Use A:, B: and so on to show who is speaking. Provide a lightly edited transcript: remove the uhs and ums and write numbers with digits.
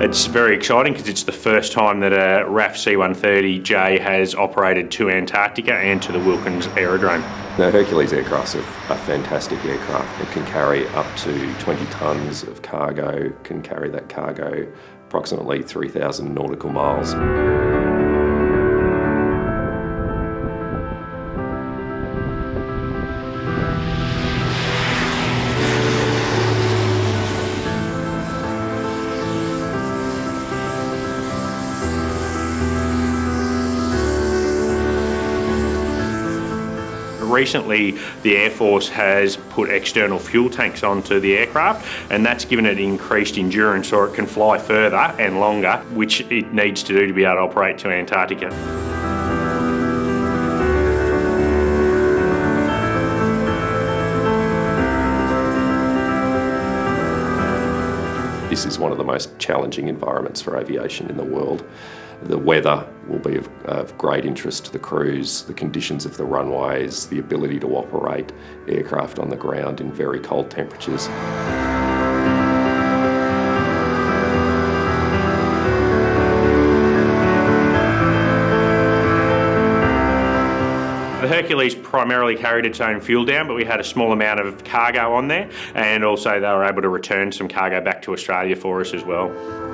A: It's very exciting because it's the first time that a RAAF C-130J has operated to Antarctica and to the Wilkins Aerodrome.
B: The Hercules aircraft's a fantastic aircraft. It can carry up to 20 tonnes of cargo, can carry that cargo approximately 3,000 nautical miles.
A: Recently, the Air Force has put external fuel tanks onto the aircraft, and that's given it increased endurance so it can fly further and longer, which it needs to do to be able to operate to Antarctica.
B: This is one of the most challenging environments for aviation in the world. The weather will be of great interest to the crews, the conditions of the runways, the ability to operate aircraft on the ground in very cold temperatures.
A: The Hercules primarily carried its own fuel down, but we had a small amount of cargo on there, and also they were able to return some cargo back to Australia for us as well.